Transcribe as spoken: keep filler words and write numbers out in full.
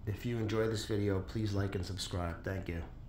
If you enjoy this video, please like and subscribe. Thank you.